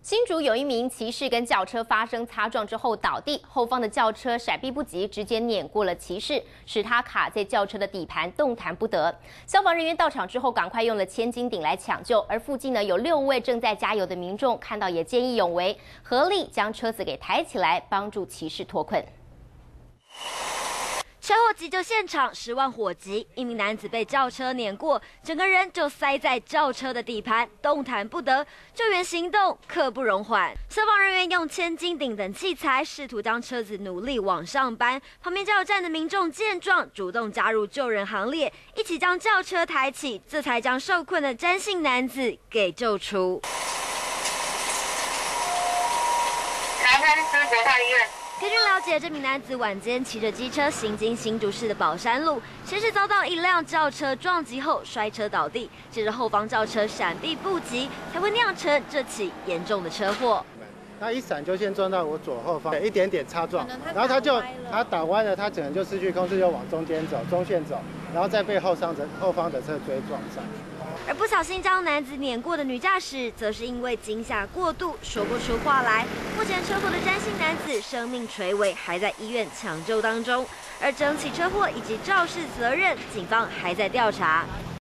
新竹有一名骑士跟轿车发生擦撞之后倒地，后方的轿车闪避不及，直接碾过了骑士，使他卡在轿车的底盘，动弹不得。消防人员到场之后，赶快用了千斤顶来抢救，而附近呢有6位正在加油的民众看到也见义勇为，合力将车子给抬起来，帮助骑士脱困。 车祸急救现场10万火急，一名男子被轿车碾过，整个人就塞在轿车的底盘，动弹不得。救援行动刻不容缓，消防人员用千斤顶等器材，试图将车子努力往上搬。旁边加油站的民众见状，主动加入救人行列，一起将轿车抬起，这才将受困的詹姓男子给救出。 台湾市国泰医院。 根据了解，这名男子晚间骑着机车行经新竹市的宝山路，先是遭到一辆轿车撞击后摔车倒地，接着后方轿车闪避不及，才会酿成这起严重的车祸。 他一闪就先撞到我左后方，一点点擦撞，然后他打歪了，他整个就失去控制，就往中间走，中线走，然后再被后方的车追撞上。 而不小心将男子碾过的女驾驶，则是因为惊吓过度，说不出话来。目前车祸的詹姓男子生命垂危，还在医院抢救当中。而整起车祸以及肇事责任，警方还在调查。